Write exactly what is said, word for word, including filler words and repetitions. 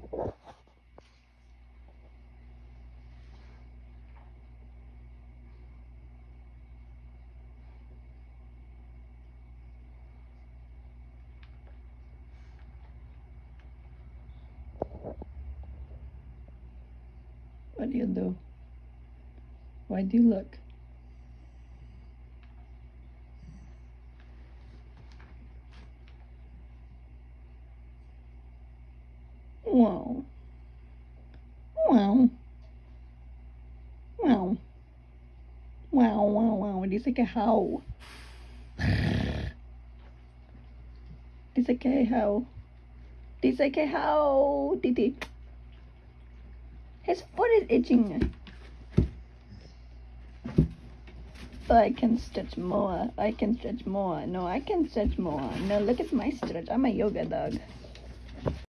What do you do? Why do you look? Wow. Wow. Wow. Wow, wow, wow. Dice que how. Dice que how. Dice que how. Titi. His foot is itching. Oh, I can stretch more. I can stretch more. No, I can stretch more. No, look at my stretch. I'm a yoga dog.